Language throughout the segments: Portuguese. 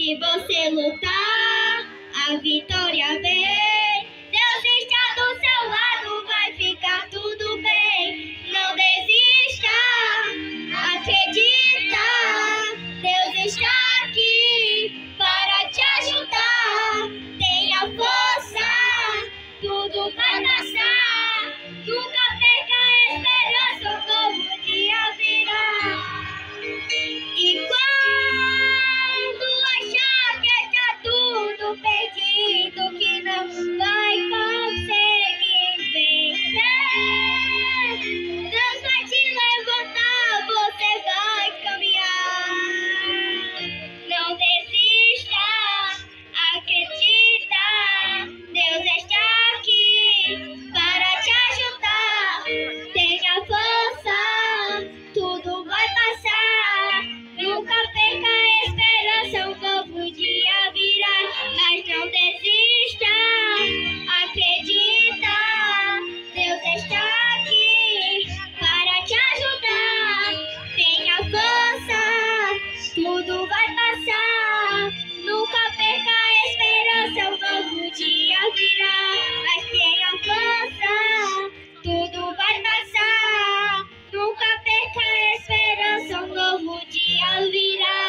Se você lutar, a vitória vem. Deus está do seu lado, vai ficar tudo bem. Não desista, acredita. Deus está aqui para te ajudar. Tenha força, tudo vai passar. Nunca perca a esperança, um novo dia virá. E quando achar que está tudo perdido, que não vai conseguir vencer, Deus vai te levantar, você vai caminhar. Não desista, acredita, Deus está aqui para te ajudar. Tenha força, tudo vai passar. Nunca perca a esperança, um novo dia virá. Mas não desista, acredita, Deus está aqui para te ajudar. Tenha força, tudo vai passar. Nunca perca a esperança, um novo dia virá. Mas tenha força, tudo vai passar. Nunca perca a esperança, um novo dia virá.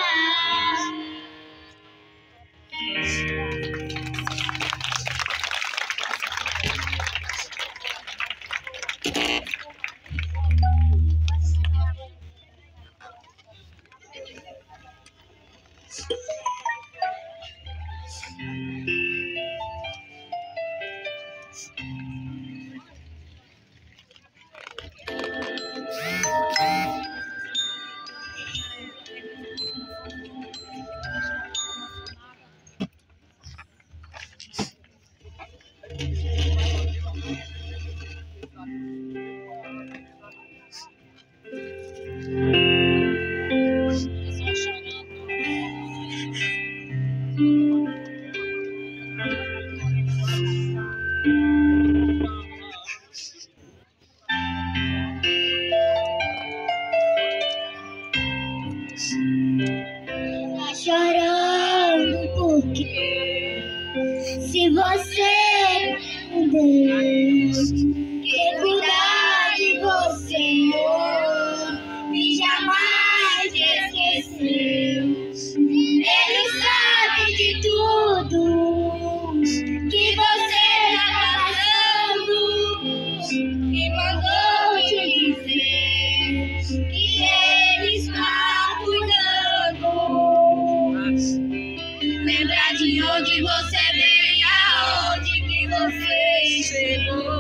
Tá chorando porque se você Deus quer cuidar de você e jamais te esqueceu. Ele sabe de tudo que você está passando e mandou te dizer que ele está cuidando. Lembra de onde você veio, aonde que você chegou.